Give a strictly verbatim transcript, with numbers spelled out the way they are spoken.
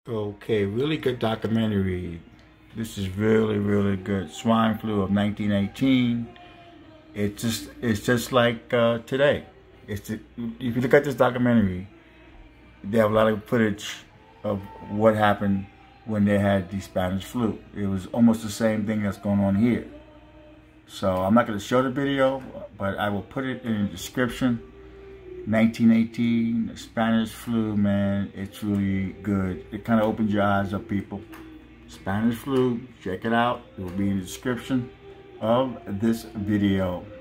Okay, really good documentary. This is really, really good. Swine flu of nineteen eighteen. It's just, it's just like uh, today. It's if you look at this documentary, they have a lot of footage of what happened when they had the Spanish flu. It was almost the same thing that's going on here. So I'm not going to show the video, but I will put it in the description. nineteen eighteen, the Spanish flu, man, it's really good. It kind of opens your eyes up, people. Spanish flu, check it out. It will be in the description of this video.